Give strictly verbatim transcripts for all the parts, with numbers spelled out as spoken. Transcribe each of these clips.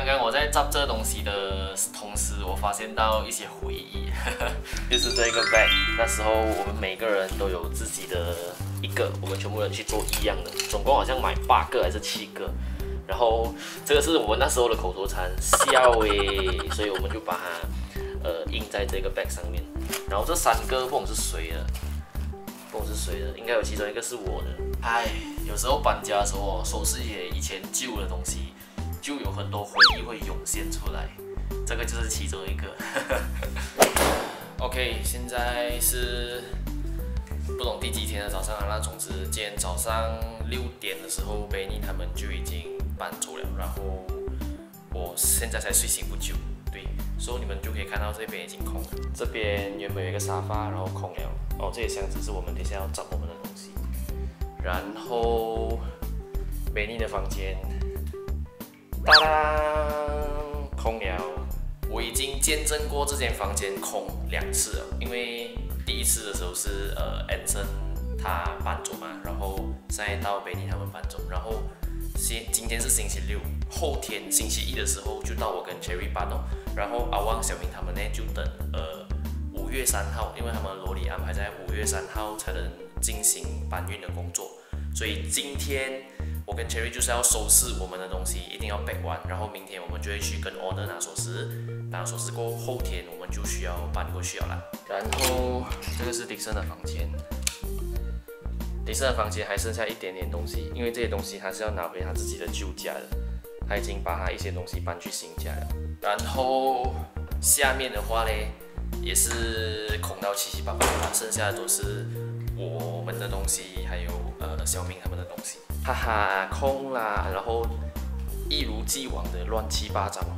刚我在找这东西的同时，我发现到一些回忆，就是这个 bag。那时候我们每个人都有自己的一个，我们全部人去做一样的，总共好像买八个还是七个。然后这个是我们那时候的口头禅，笑诶，所以我们就把它呃印在这个 bag 上面。然后这三个不懂是谁的，不懂是谁的，应该有其中一个是我的。唉，有时候搬家的时候收拾一些以前旧的东西。就有很多回忆会涌现出来，这个就是其中一个。OK， 现在是不懂第几天的早上啊，那总之今天早上六点的时候，贝尼他们就已经搬走了，然后我现在才睡醒不久，对，所以你们就可以看到这边已经空了。这边原本有一个沙发，然后空了。哦，这些箱子是我们等一下要找我们的东西。然后贝尼的房间。当当，空了。我已经见证过这间房间空两次了，因为第一次的时候是呃 Anson 他搬走嘛，然后再到贝尼他们搬走，然后今今天是星期六，后天星期一的时候就到我跟 Cherry 搬哦，然后阿旺、小明他们呢就等呃五月三号，因为他们罗里安排在五月三号才能进行搬运的工作，所以今天。我跟 Cherry 就是要收拾我们的东西，一定要 pack 完，然后明天我们就会去跟 owner 拿锁匙，拿锁匙过后，后天我们就需要搬过去了啦。然后这个是迪森的房间，迪森的房间还剩下一点点东西，因为这些东西他是要拿回他自己的旧家的，他已经把他一些东西搬去新家了。然后下面的话呢，也是空到七七八八了，剩下的都是我们的东西，还有呃小明他们的东西。哈哈，空啦，然后一如既往的乱七八糟。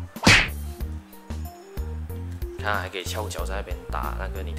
看，还可以翘脚在那边打那个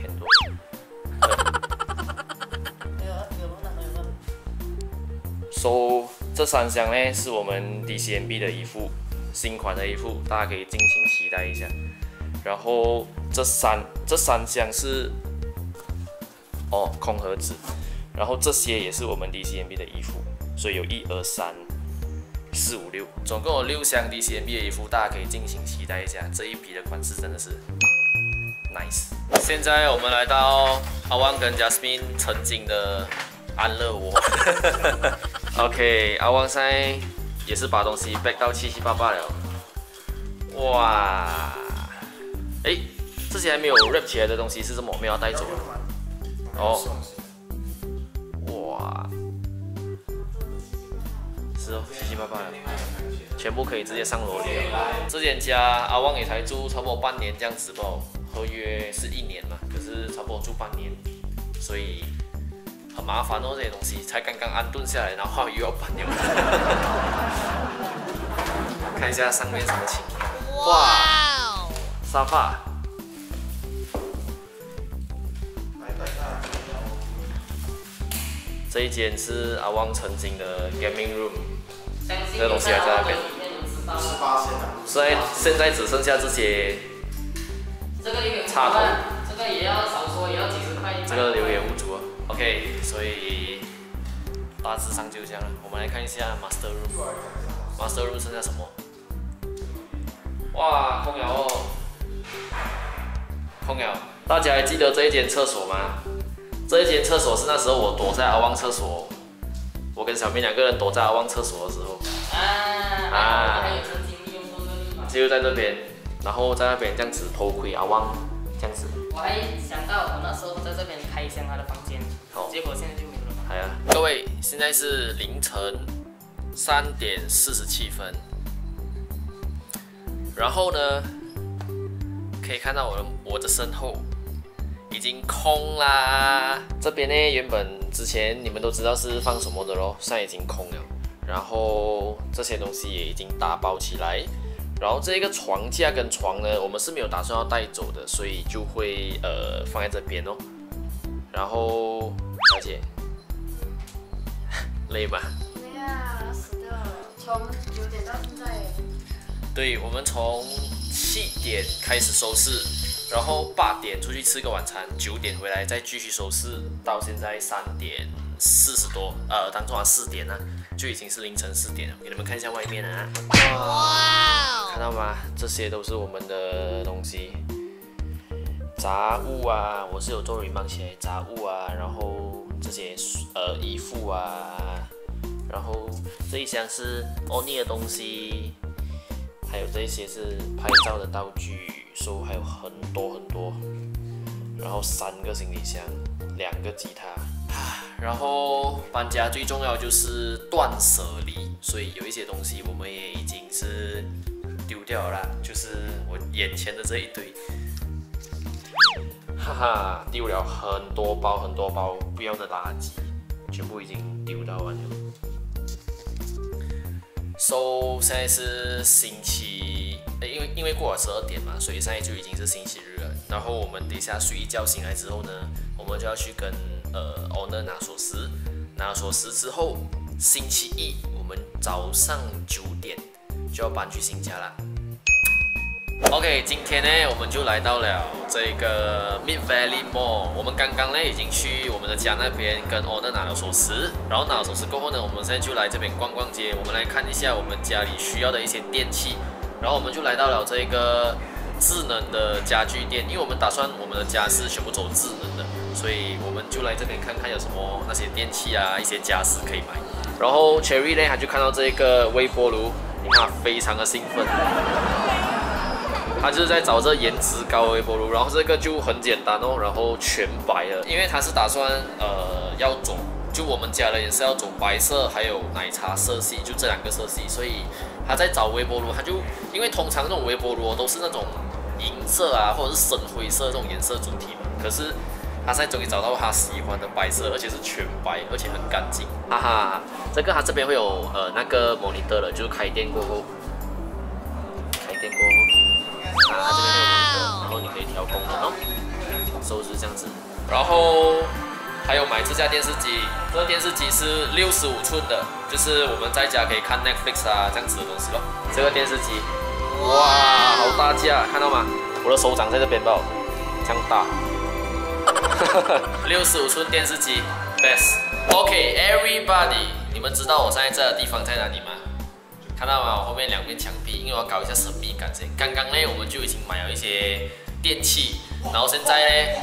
Nintendo。So 这三箱呢是我们 D C M B 的衣服，新款的衣服，大家可以尽情期待一下。然后这三这三箱是哦空盒子，然后这些也是我们 D C M B 的衣服。所以有一二三四五六，总共有六箱 D C M B 的衣服，大家可以尽情期待一下。这一批的款式真的是 nice。现在我们来到阿旺跟 Jasmine 曾经的安乐窝。OK， 阿旺现在也是把东西 pack 到七七八八了。哇，哎，这些还没有 wrap 起来的东西是什么？我们要带走了。哦，哇。哦，七七八八了，全部可以直接上楼了。这间家阿旺也才住差不多半年这样子吧，合约是一年嘛，可是差不多住半年，所以很麻烦哦，这些东西才刚刚安顿下来，然后又要搬了。看一下上面什么情况，哇，沙发。这一间是阿旺曾经的 gaming room， 这个东西还在那边。所以现在只剩下这些插头。 这个也要少说也要几十块。 这个留给屋主啊。OK， 所以大致上就这样了。我们来看一下 master room。master room 剩下什么？哇，空了哦，空了。大家还记得这一间厕所吗？这一间厕所是那时候我躲在阿旺厕所，我跟小明两个人躲在阿旺厕所的时候， 啊，啊还有曾经用过这个地方， 就在那边，然后在那边这样子偷窥阿旺，这样子。 我还想到我那时候在这边开箱他的房间， 好， 结果现在就没有了。 好呀，各位，现在是凌晨三点四十七分，然后呢，可以看到我的我的身后。已经空啦，这边呢原本之前你们都知道是放什么的咯，现在已经空了。然后这些东西也已经打包起来，然后这个床架跟床呢，我们是没有打算要带走的，所以就会呃放在这边哦。然后小姐，累吗？ 累啊，死掉了，从九点到现在。 对，我们从七点开始收拾。然后八点出去吃个晚餐，九点回来再继续收拾，到现在三点四十多，呃，当中啊四点呢、啊， 就已经是凌晨四点了。给你们看一下外面啊，哇，看到吗？这些都是我们的东西，杂物啊，我是有做 remark 起来，杂物啊，然后这些呃衣服啊，然后这一箱是 Oni 的东西，还有这些是拍照的道具，所以还有很多很多。然后三个行李箱，两个吉他，然后搬家最重要就是断舍离，所以有一些东西我们也已经是丢掉了啦，就是我眼前的这一堆，哈哈，丢了很多包很多包不要的垃圾，全部已经丢到完了。So 现在是星期，因为因为过了十二点嘛，所以现在就已经是星期日了。然后我们等一下睡一觉醒来之后呢，我们就要去跟呃 owner 拿锁匙，拿锁匙之后，星期一我们早上九点就要搬去新家啦。OK， 今天呢我们就来到了这个 Mid Valley Mall。我们刚刚呢已经去我们的家那边跟 owner 拿了锁匙，然后拿了锁匙过后呢，我们现在就来这边逛逛街，我们来看一下我们家里需要的一些电器。然后我们就来到了这个智能的家具店，因为我们打算我们的家是全部走智能的，所以我们就来这边看看有什么那些电器啊，一些家私可以买。然后 Cherry 呢，他就看到这个微波炉，他非常的兴奋。他就是在找这颜值高的微波炉，然后这个就很简单哦，然后全白的，因为他是打算呃要走，就我们家的也是要走白色还有奶茶色系，就这两个色系，所以他在找微波炉，他就因为通常这种微波炉都是那种银色啊或者是深灰色这种颜色主题嘛，可是他现在终于找到他喜欢的白色，而且是全白，而且很干净，哈哈，这个他这边会有呃那个 monitor 的，就是开电过后，开电过后。啊，它这边会有芒果，然后你可以调功能哦，收是这样子。然后还有买这架电视机，这个电视机是六十五寸的，就是我们在家可以看 Netflix 啊这样子的东西咯。这个电视机，哇，好大架，看到吗？我的手掌在这边吧，这样大。六十五寸电视机 ，best。OK，everybody， 你们知道我现在这个地方在哪里吗？看到吗？我后面两面墙壁，因为我要搞一下神秘感先。刚刚呢，我们就已经买了一些电器，然后现在呢，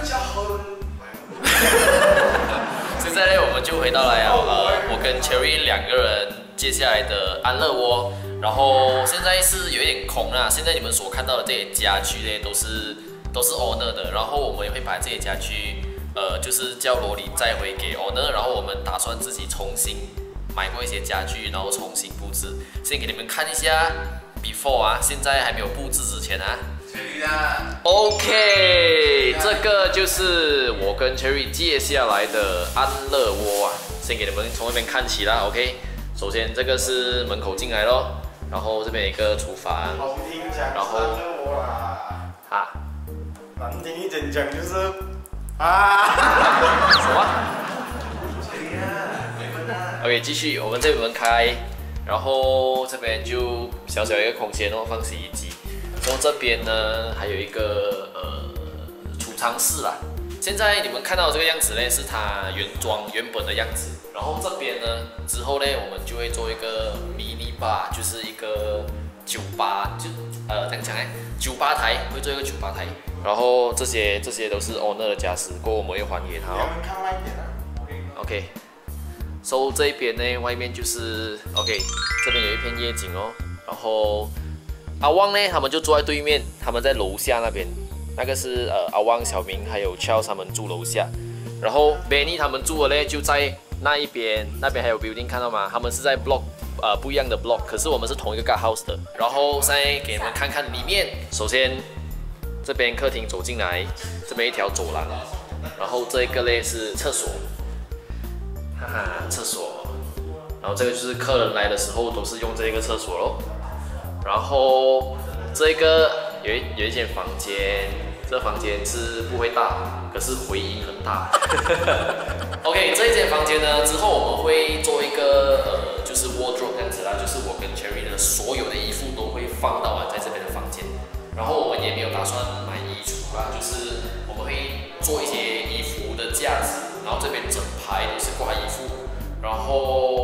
现在呢，我们就回到来了，呃，我跟 Cherry 两个人接下来的安乐窝。然后现在是有一点空啦，现在你们所看到的这些家具呢，都是都是 owner 的，然后我们也会把这些家具，呃，就是叫罗里载回给 owner， 然后我们打算自己重新买过一些家具，然后重新布置。先给你们看一下 before 啊，现在还没有布置之前啊。OK， 这个就是我跟 Cherry 接下来的安乐窝啊。先给你们从那边看起啦 ，OK。首先这个是门口进来咯，然后这边有一个厨房，然后啊， 难听一点讲就是啊， 什么？OK， 继续，我们这边门开，然后这边就小小一个空间哦，放洗衣机。然后这边呢还有一个呃储藏室啦。现在你们看到的这个样子呢，是它原装原本的样子。然后这边呢之后呢，我们就会做一个 mini bar， 就是一个酒吧，就呃怎样讲呢？酒吧台会做一个酒吧台。然后这些这些都是 owner 的家私，过后我们会还给他哦。OK。So 这一边呢，外面就是 OK， 这边有一片夜景哦。然后阿旺呢，他们就坐在对面，他们在楼下那边，那个是呃阿旺、小明还有 Charles 他们住楼下。然后 Benny 他们住的呢就在那一边，那边还有 building 看到吗？他们是在 block 呃不一样的 block， 可是我们是同一个 house 的。然后现在给你们看看里面，首先这边客厅走进来，这边一条走廊，然后这个呢是厕所。哈哈，厕所，然后这个就是客人来的时候都是用这个厕所咯。然后这个有一有一间房间，这房间是不会大，可是回音很大。OK， 这一间房间呢，之后我们会做一个呃，就是 wardrobe 这样子啦，就是我跟 Cherry 的所有的衣服都会放到在这边的房间。然后我们也没有打算买衣橱啦，就是我们会做一些衣服的架子。然后这边整排都是挂衣服，然后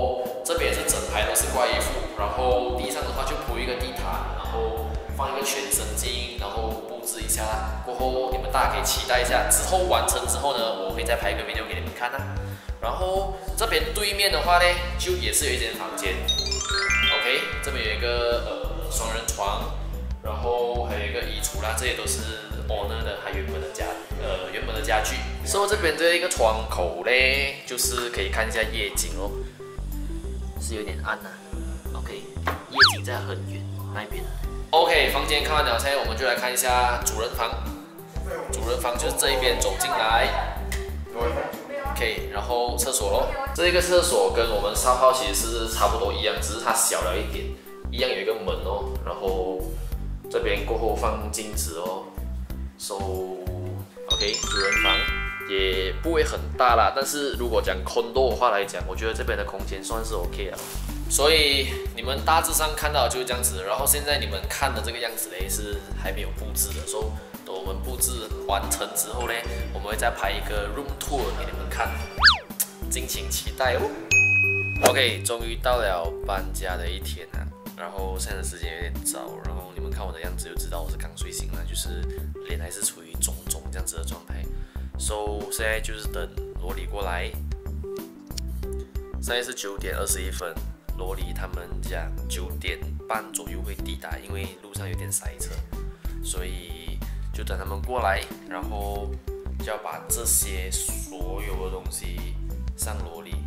这边也是整排都是挂衣服，然后地上的话就铺一个地毯，然后放一个全身镜，然后布置一下啦。过后你们大家可以期待一下，之后完成之后呢，我会再拍一个 video 给你们看啦。然后这边对面的话呢，就也是有一间房间 ，OK， 这边有一个呃双人床，然后还有一个衣橱啦，这些都是 owner 的他原本的家呃原本的家具。所以这边这一个窗口嘞，就是可以看一下夜景哦，是有点暗呐、啊、，OK， 夜景在很远那边。OK， 房间看完了，现在我们就来看一下主人房。主人房就是这一边走进来。OK， 然后厕所咯，这个厕所跟我们沙号其实是差不多一样，只是它小了一点，一样有一个门哦。然后这边过后放镜子哦。So OK， 主人房也不会很大啦，但是如果讲 condo 的话来讲，我觉得这边的空间算是 OK 了。所以你们大致上看到的就是这样子，然后现在你们看的这个样子嘞是还没有布置的，所以等我们布置完成之后呢，我们会再拍一个 room tour 给你们看，敬请期待哦。OK， 终于到了搬家的一天啊，然后现在的时间有点早，然后你们看我的样子就知道我是刚睡醒了，就是脸还是处于肿肿这样子的状态。So 现在就是等罗里过来，现在是九点二十一分。罗里他们讲九点半左右会抵达，因为路上有点塞车，所以就等他们过来，然后就要把这些所有的东西上罗里，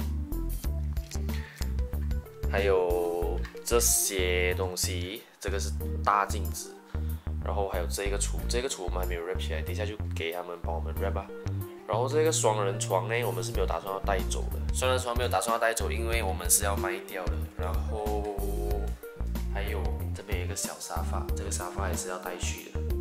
还有这些东西，这个是大镜子，然后还有这个橱，这个橱我们还没有 wrap 起来，等一下就给他们帮我们 wrap 吧。然后这个双人床呢，我们是没有打算要带走的。双人床没有打算要带走，因为我们是要卖掉的。然后还有这边有一个小沙发，这个沙发也是要带去的。